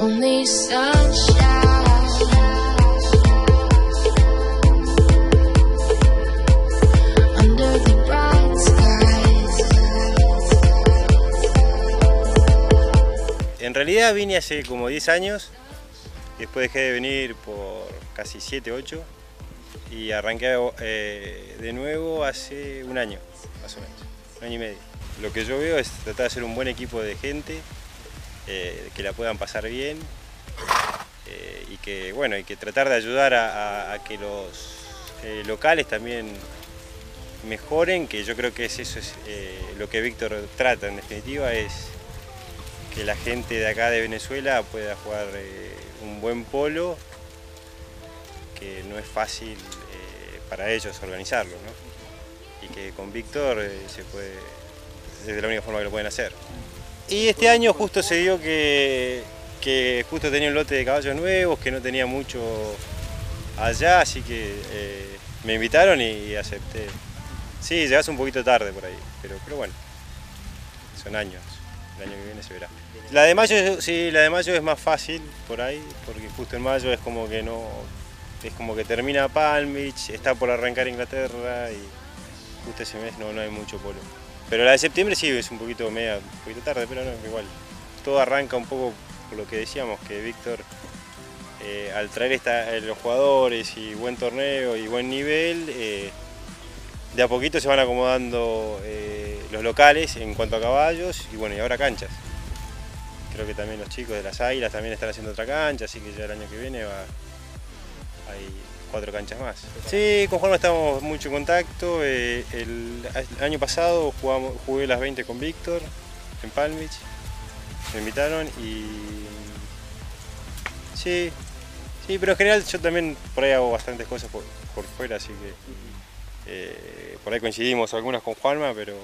only sunshine. Under the bright skies. En realidad vine hace como 10 años, después dejé de venir por casi 7, 8 y arranqué de nuevo hace un año, más o menos, un año y medio. Lo que yo veo es tratar de hacer un buen equipo de gente, que la puedan pasar bien y que, bueno, y que tratar de ayudar a que los locales también mejoren, que yo creo que eso es lo que Víctor trata en definitiva, es que la gente de acá de Venezuela pueda jugar un buen polo, que no es fácil para ellos organizarlo, ¿no? Y que con Víctor es la única forma que lo pueden hacer. Y este año justo se dio que justo tenía un lote de caballos nuevos, que no tenía mucho allá, así que me invitaron y acepté. Sí, llegás un poquito tarde por ahí, pero bueno, son años, el año que viene se verá. La de mayo, sí, la de mayo es más fácil por ahí, porque justo en mayo es como que no, es como que termina Palm Beach, está por arrancar Inglaterra y justo ese mes no hay mucho polo. Pero la de septiembre sí es un poquito tarde, pero no, igual. Todo arranca un poco por lo que decíamos, que Víctor al traer los jugadores y buen torneo y buen nivel, de a poquito se van acomodando los locales en cuanto a caballos y bueno, y ahora canchas. Creo que también los chicos de las Águilas también están haciendo otra cancha, así que ya el año que viene hay 4 canchas más. Sí, con Juanma estamos mucho en contacto. El año pasado jugué las 20 con Víctor en Palm Beach, me invitaron y sí, pero en general yo también por ahí hago bastantes cosas por fuera, así que por ahí coincidimos algunas con Juanma, pero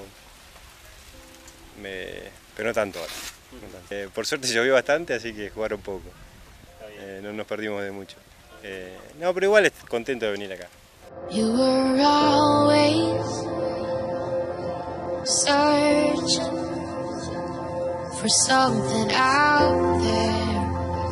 no tanto ahora. No tanto. Por suerte llovió bastante, así que jugaron poco. No nos perdimos de mucho. No, pero igual estoy contento de venir acá. You were always searching for something out there.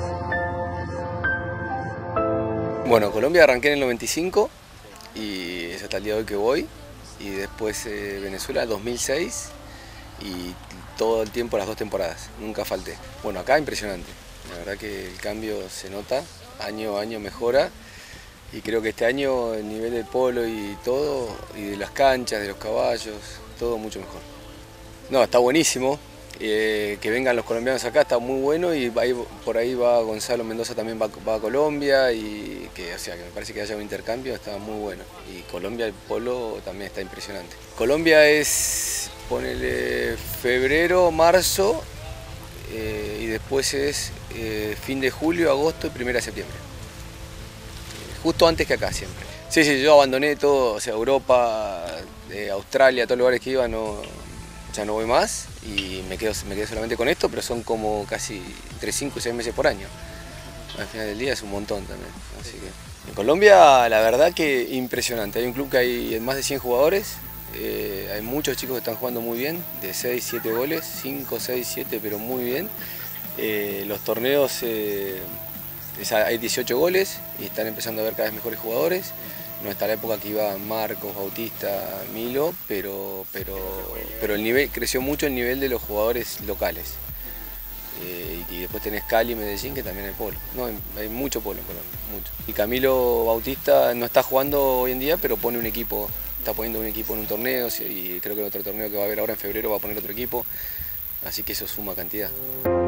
Bueno, Colombia arranqué en el 95 y es hasta el día de hoy que voy. Y después Venezuela 2006 y todo el tiempo las 2 temporadas, nunca falté. Bueno, acá impresionante, la verdad que el cambio se nota, año a año mejora y creo que este año el nivel del polo y todo, y de las canchas, de los caballos, todo mucho mejor. No, está buenísimo, que vengan los colombianos acá está muy bueno y por ahí va Gonzalo Mendoza también va a Colombia y que, o sea, que me parece que haya un intercambio, está muy bueno. Y Colombia el polo también está impresionante. Colombia es, ponele febrero, marzo y después es fin de julio, agosto y 1 de septiembre. Justo antes que acá siempre. Sí, yo abandoné todo, o sea, Europa, Australia, todos los lugares que iba, ya no voy más y me quedé solamente con esto, pero son como casi entre 5 y 6 meses por año. Al final del día es un montón también. Así que en Colombia la verdad que impresionante. Hay un club que hay más de 100 jugadores, hay muchos chicos que están jugando muy bien, de 6, 7 goles, 5, 6, 7, pero muy bien. Los torneos hay 18 goles y están empezando a ver cada vez mejores jugadores. No está la época que iba Marcos, Bautista, Milo, pero el nivel, creció mucho el nivel de los jugadores locales. Y después tenés Cali, Medellín, que también hay polo. No, hay mucho polo en Colombia, mucho. Y Camilo Bautista no está jugando hoy en día, pero pone un equipo, está poniendo un equipo en un torneo y creo que en otro torneo que va a haber ahora en febrero va a poner otro equipo. Así que eso suma cantidad.